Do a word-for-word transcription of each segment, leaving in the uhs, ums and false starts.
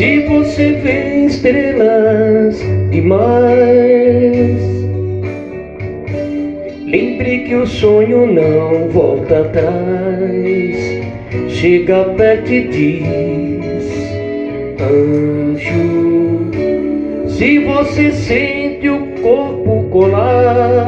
Se você vê estrelas demais, lembre que o sonho não volta atrás. Chega perto e diz: anjo. Se você sente o corpo colar,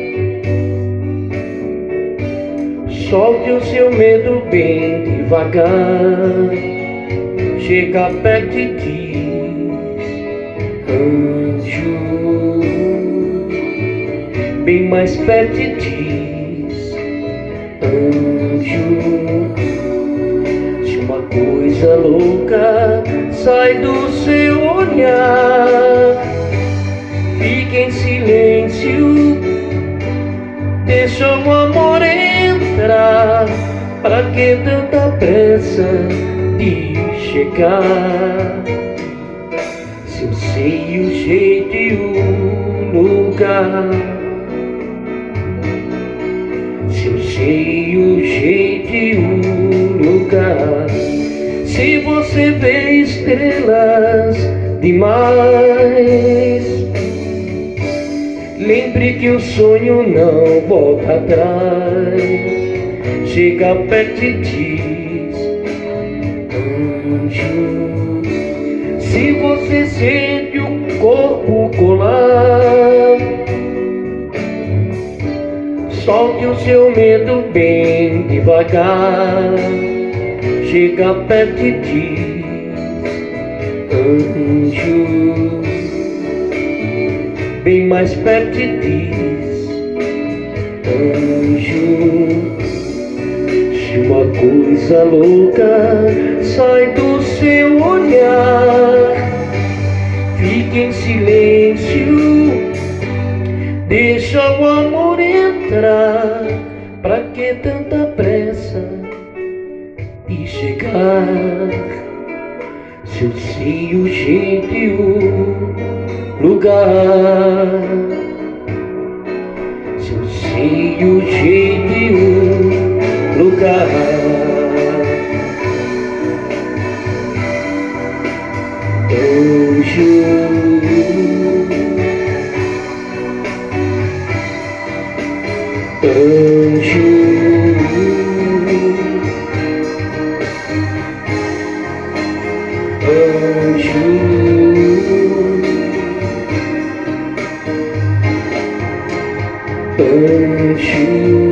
solte o seu medo bem devagar. Chega perto e diz: anjo. Bem mais perto e diz: anjo. Se uma coisa louca sai do seu olhar, fique em silêncio, deixa o amor entrar. Pra que tanta pressa de chegar? Se eu sei o jeito e o lugar, se eu sei o jeito e o lugar. Se você vê estrelas demais, lembre que o sonho não volta atrás. Chega perto e diz: anjo. Se você sente o corpo colar, solte o seu medo bem devagar. Chega perto e diz: anjo. Bem mais perto e diz: anjo. Se uma coisa louca sai do seu olhar, fique em silêncio, deixa o amor entrar. Pra que tanta pressa de chegar? Se eu sei o jeito e o lugar, se eu sei o jeito e o lugar. Anjo. Anjo. Anjo. Anjo.